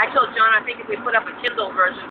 I told John I think if we put up a Kindle version,